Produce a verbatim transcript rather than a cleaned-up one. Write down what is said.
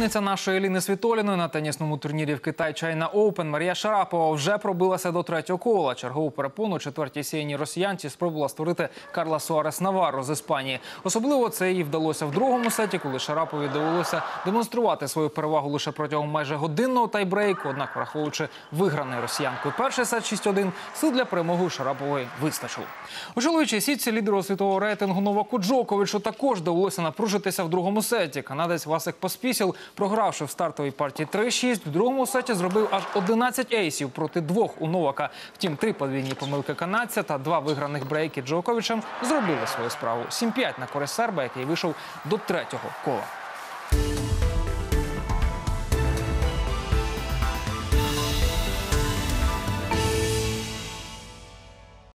Переможниця нашої Еліни Світоліної на тенісному турнірі в Китай China Open Марія Шарапова вже пробилася до третього кола. Чергову перепону у четвертій сіяній росіянці спробувала створити Карла Суарес Наварро з Іспанії. Особливо це їй вдалося в другому сеті, коли Шарапові довелося демонструвати свою перевагу лише протягом майже годинного тайбрейку. Однак, враховуючи виграний росіянкою перший сет шість один, сил для перемоги у Шарапової вистачило. У чоловічій сітці лідеру світового рейтингу Новаку Джоковичу також довелося напружитися в другому сеті. Канадець Васик Поспісіл, програвши в стартовій партії три шість, в другому сеті зробив аж одинадцять ейсів проти двох у Новака. Втім, три подвійні помилки канадця та два виграних брейки Джоковичем зробили свою справу. сім п'ять на користь серба, який вийшов до третього кола.